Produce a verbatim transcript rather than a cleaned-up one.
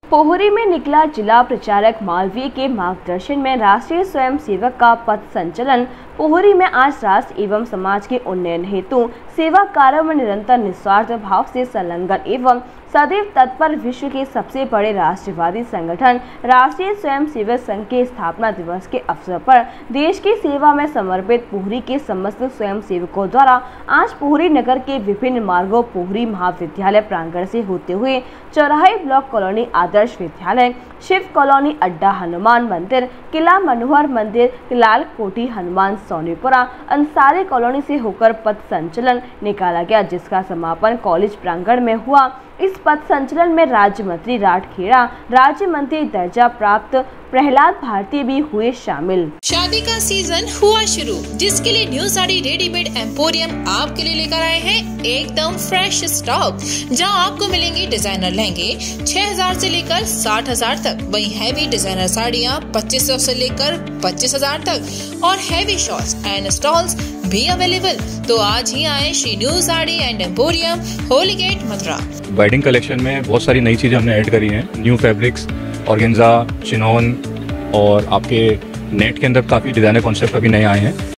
पोहरी में निकला जिला प्रचारक मालवीय के मार्गदर्शन में राष्ट्रीय स्वयं सेवक का पथ संचलन। पोहरी में आज राष्ट्र एवं समाज के उन्नयन हेतु सेवा कार्य में निरंतर निस्वार्थ भाव से संलग्न एवं सदैव तत्पर विश्व के सबसे बड़े राष्ट्रवादी संगठन राष्ट्रीय स्वयं सेवक संघ के स्थापना दिवस के अवसर पर देश की सेवा में समर्पित पोहरी के समस्त स्वयं सेवकों द्वारा आज पोहरी नगर के विभिन्न मार्गों पोहरी महाविद्यालय प्रांगण से होते हुए चौराहे block colony Adarsh Vidyalaya, Shiv colony अड्डा, हनुमान मंदिर, किला मनोहर मंदिर, लाल कोठी, हनुमान सोनीपुरा, अंसारी कॉलोनी से होकर पथ संचलन निकाला गया, जिसका समापन कॉलेज प्रांगण में हुआ। इस पथ संचलन में राज्य मंत्री राठखेड़ा, राज्य मंत्री दर्जा प्राप्त प्रहलाद भारती भी हुए शामिल। शादी का सीजन हुआ शुरू, जिसके लिए न्यू साड़ी रेडीमेड एम्पोरियम आपके लिए लेकर आए हैं एकदम फ्रेश स्टॉक, जहां आपको मिलेंगे डिजाइनर लहंगे छह हजार से लेकर साठ हजार तक, वहीं हैवी डिजाइनर साड़ियां पच्चीस सौ से लेकर पच्चीस हजार तक और हैवी शॉर्ट्स एंड स्टॉल्स भी अवेलेबल। तो आज ही आए Shri new sari and emporium, Holi Gate, Mathura. Wedding collection में बहुत सारी नई चीजें हमने ऐड करी हैं। न्यू फैब्रिक्स, ऑर्गेन्जा, चिनॉन और आपके नेट के अंदर काफी डिजाइनर कॉन्सेप्ट अभी नए आए हैं।